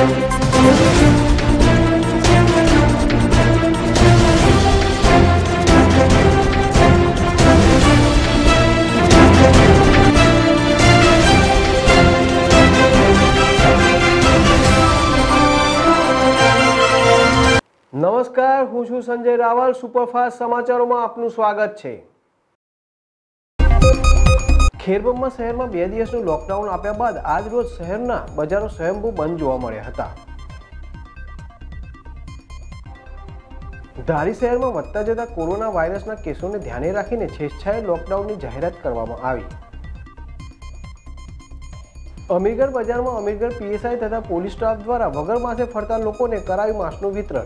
नमस्कार, हूँ छू संजय रावल। सुपरफास्ट समाचारों में आपનું स्वागत है। ખેરબ્રહ્મા શહેરમાં 2 દિવસનું લોકડાઉન આપ્યા બાદ આજ રોજ શહેરના બજારો સ્વયંભૂ બંધ જોવા મળ્યા હતા। ધારી શહેરમાં વધતા જતા કોરોના વાયરસના કેસોને ધ્યાને રાખીને સ્વેચ્છાએ લોકડાઉનની જાહેરાત કરવામાં આવી। અમીરગઢ બજારમાં અમીરગઢ પીએસઆઈ તથા પોલીસ સ્ટાફ દ્વારા વગર માસ્કે ફરતા લોકોને કરાયું માસ્કનું વિતરણ।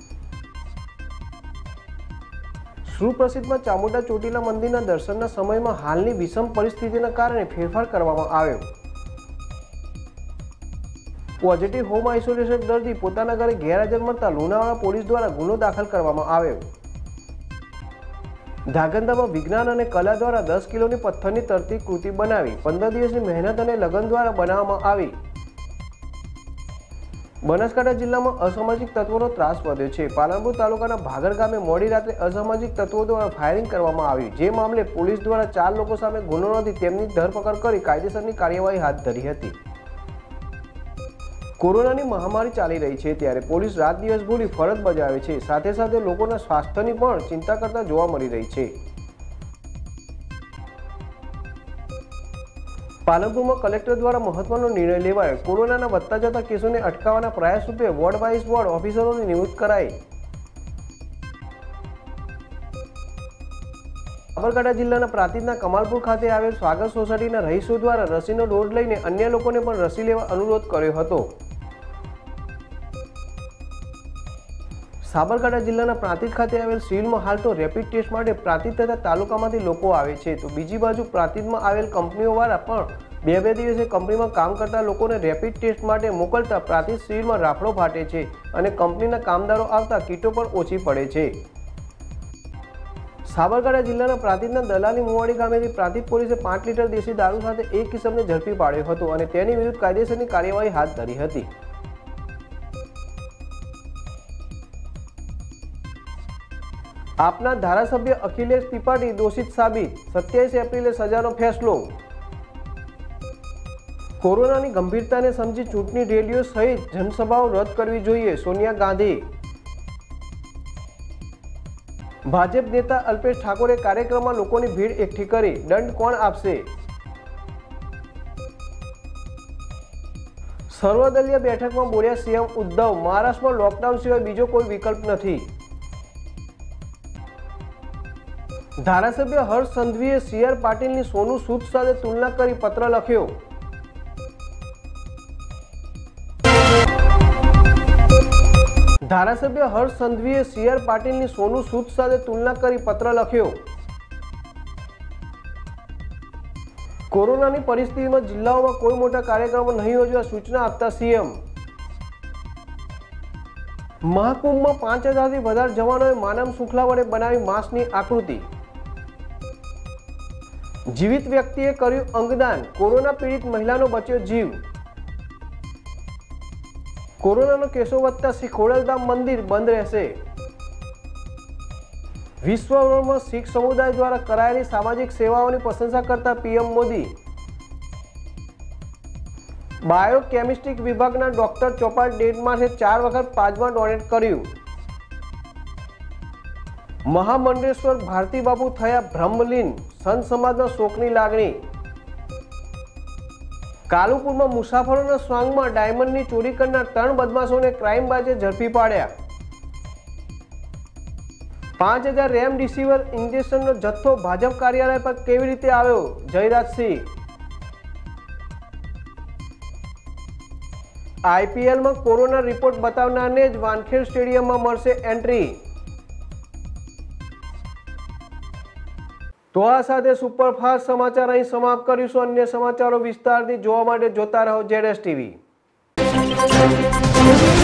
સુપ્રસિદ્ધ ચામુંડા ચોટીલા મંદિરના દર્શનના સમયમાં હાલની વિષમ પરિસ્થિતિના કારણે ફેરફાર કરવામાં આવ્યો। પોઝિટિવ હોમ આઇસોલેશન દર્દી પોતાના ઘરે ગેરહાજર મળતા લુણાવાડા પોલીસ દ્વારા ગુનો દાખલ કરવામાં આવ્યો। ધાગંધામાં વિજ્ઞાન અને કલા દ્વારા 10 કિલોની પથ્થરની તરતી કૃતિ બનાવી 15 દિવસની મહેનત અને લગન દ્વારા બનાવવામાં આવી। બનાસકાંઠા જિલ્લામાં અસામાજિક તત્વોનો ત્રાસ વધ્યો છે। પાલનપુર તાલુકાના ભાગર ગામે મોડી રાત્રે અસામાજિક તત્વો દ્વારા ફાયરિંગ કરવામાં આવ્યું, જે મામલે પોલીસ દ્વારા 4 લોકો સામે ગુનો નોંધી તેમની ધરપકડ કરી કાયદેસરની કાર્યવાહી હાથ ધરી હતી। કોરોનાની મહામારી ચાલી રહી છે ત્યારે પોલીસ રાત દિવસ ભૂલી ફરજ બજાવે છે, સાથે સાથે લોકોના સ્વાસ્થ્યની પણ ચિંતા કરતા જોવા મળી રહી છે। પાલનપુરમાં કલેક્ટર દ્વારા મહત્વનો નિર્ણય લેવાયો। કોરોનાના વધતા જતા કેસોને અટકાવવાના પ્રયાસ રૂપે વોર્ડ વાઇઝ વોર્ડ ઓફિસરોની નિયુક્ત કરાઈ। સાબરકાંઠા જિલ્લાના પ્રાંતિજના કમાલપુર ખાતે આવેલ સ્વાગત સોસાયટીના રહીશો દ્વારા રસીનો ડોઝ લઈને અન્ય લોકોને પણ રસી લેવા અનુરોધ કર્યો હતો। સાબરકાંઠા જિલ્લાના પ્રાંતિજ ખાતે આવેલ સિવિલમાં હાલ તો રેપિડ ટેસ્ટ માટે પ્રાંતિજ તથા તાલુકામાંથી લોકો આવે છે, તો બીજી બાજુ પ્રાંતિજમાં આવેલ કંપનીઓવાળા પણ 2 દિવસે કંપનીમાં કામ કરતા લોકોને રેપિડ ટેસ્ટ માટે મોકલતા પ્રાંતિજ સિવિલમાં રાફડો ફાટે છે અને કંપનીના કામદારો આવતા કીટો પણ ઓછી પડે છે। સાબરકાંઠા જિલ્લાના પ્રાંતિજના દલાલી મુવાડી ગામેથી પ્રાંતિજ પોલીસે 5 લીટર દેશી દારૂ સાથે એક કિસમને ઝડપી પાડ્યો હતો અને તેની વિરુદ્ધ કાયદેસરની કાર્યવાહી હાથ ધરી હતી। આપના ધારાસભ્ય અખિલેશ ત્રિપાઠી દોષિત સાબિત, 27 એપ્રિલે સજાનો ફેસલો। કોરોનાની ગંભીરતાને સમજી ચૂંટણી રેલીઓ સહિત જનસભાઓ રદ કરવી જોઈએ, સોનિયા ગાંધી। ભાજપ નેતા અલ્પેશ ઠાકોરે કાર્યક્રમમાં લોકોની ભીડ એકઠી કરી, દંડ કોણ આપશે? સર્વદલીય બેઠકમાં બોલ્યા સીએમ ઉદ્ધવ, મહારાષ્ટ્રમાં લોકડાઉન સિવાય બીજો કોઈ વિકલ્પ નથી। ધારાસભ્ય હર્ષ સંઘવીએ સીઆર પાટીલની સોનુ સૂદ સાથે તુલના કરી પત્ર લખ્યો। ધારાસભ્ય હર્ષ સંઘવીએ સીઆર પાટીલની સોનુ સૂદ સાથે તુલના કરી પત્ર લખ્યો। કોરોનાની પરિસ્થિતિમાં જિલ્લાઓમાં કોઈ મોટા કાર્યક્રમો નહીં યોજવા સૂચના આપતા સીએમ। મહાકુંભમાં 5000થી વધારે જવાનોએ માનવ શૃંખલા વડે બનાવી માસ્કની આકૃતિ। જીવિત વ્યક્તિએ કર્યું અંગદાન, કોરોના પીડિત મહિલાનો બચ્યો જીવ। કોરોનાનો કેસો વધતા શ્રી ખોડલધામ મંદિર બંધ રહેશે। વિશ્વભરમાં શીખ સમુદાય દ્વારા કરાયેલી સામાજિક સેવાઓની પ્રશંસા કરતા પીએમ મોદી। બાયોકેમિસ્ટ્રી વિભાગના ડોક્ટર ચોપાલ ડેડમાંથી 4 વખત પ્લાઝ્મા ડોનેટ કર્યું। મહામંડલેશ્વર ભારતી બાપુ થયા બ્રહ્મલીન, સંત સમાજમાં શોકની લાગણી। કાલુપુરમાં મુસાફરોના સ્વાંગમાં ડાયમંડની ચોરી કરનાર 3 બદમાશોને ક્રાઇમ બ્રાન્ચે ઝડપી પાડ્યા। 5000 રેમડેસિવિર ઇન્જેક્શનનો જથ્થો ભાજપ કાર્યાલય પર કેવી રીતે આવ્યો? જયરાજસિંહ। આઈપીએલમાં કોરોના રિપોર્ટ બતાવનારને જ વાનખેડ સ્ટેડિયમમાં મળશે એન્ટ્રી। તો આ સાથે સુપરફાસ્ટ સમાચાર અહીં સમાપ્ત કરીશું। અન્ય સમાચારો વિસ્તારથી જોવા માટે જોતા રહો ZS TV।